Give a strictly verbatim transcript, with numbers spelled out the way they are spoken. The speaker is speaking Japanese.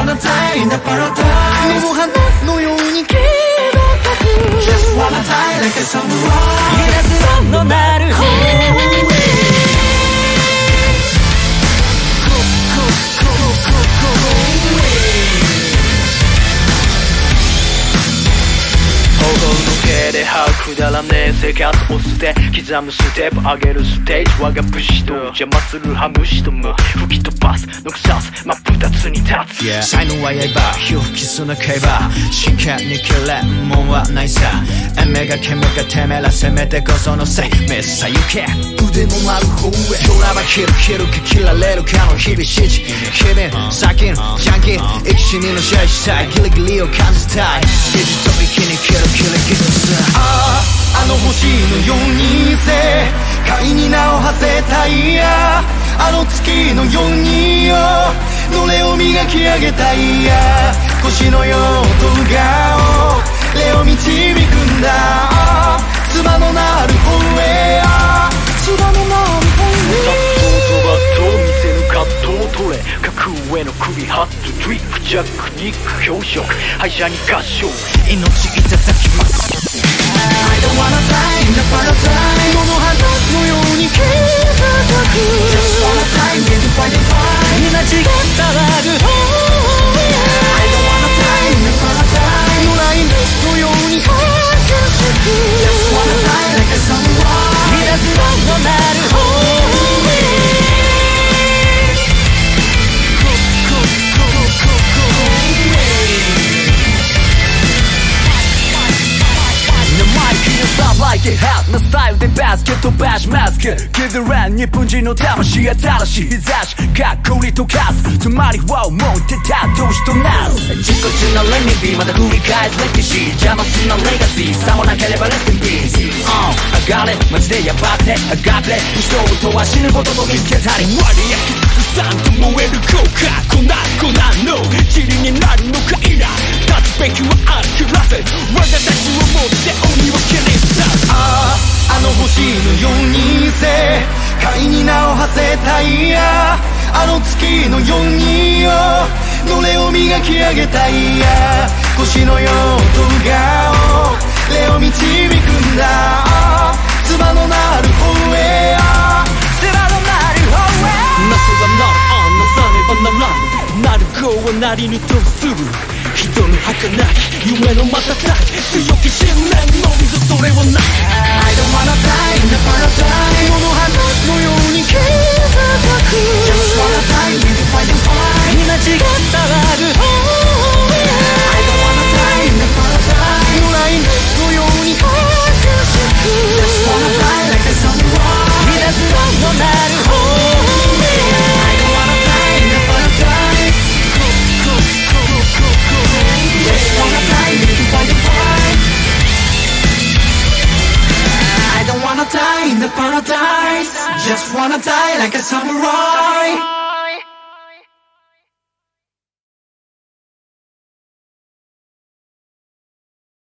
wanna die in the paradise 桃花のように消えばたく Just wanna die like a samurai いたずらのなるくだらねえ生活を捨て刻むステップ上げるステージ我が武士と邪魔するハムシとも吹き飛ばす残さず真っ二つに立つ、yeah. 才能は刃火を吹きすなければ真剣に切れんもんはないさエメがケメがてめら攻めてこそのせいめっさ行け腕のある方へドラマ切る切るか切られるかの日々指示日々先のジャンキー生き死にの試合したいギリギリを感じたい一と一気に切る切る切るさあの星のようにせ貝に名を馳せたいやあの月のようによのれを磨き上げたいや星のようと顔霊を導くんだ唾のなる方へ唾のなる方へと見せる葛藤を取れ格上の首ハットドリックジャックニック表色敗者に合唱命いただきます I don't wanna die in the paradise 桃花のように消えたたく Just wanna die in the paradise 命が騒ぐ方へ I don't wanna die in the paradise 野良犬のように早く咲く Just wanna die like a samurai いたずらのなる方へLike it hot なスタイルでバスケットバシマスクギズラン日本人の魂新しい日差しかっこりとかすつまりは思ってた同士となる自己中のレミビーまた繰り返す歴史邪魔すなレガシーさもなければレスキンピース上がれマジでやばって上がって人々は死ぬことと見つけたり割り焼き尽くさんと燃える効果粉粉の塵になるのかいな立つべきはあるらせ我がたちをもって鬼を切り裂くああの星のようにせ貝に名を馳せたいやあの月のようによのれを磨き上げたいや星のようと顔霊を導くんだ唾のなる方へ唾のなる方へなせばなるあなさねばならぬなる子はなりにとする人の儚き夢の瞬き強き信念の水それはない I don't wanna die in the paradise 桃花のように消えたたく Just wanna die in the fighting fire 命が騒ぐ方へ I don't wanna die in the paradise 野良犬のように早く咲く Just wanna die like a samurai いたずらのなる方へ I don't wanna die in the paradise Just wanna die in the fighting fire I don't wanna die in the paradise Just wanna die like a samurai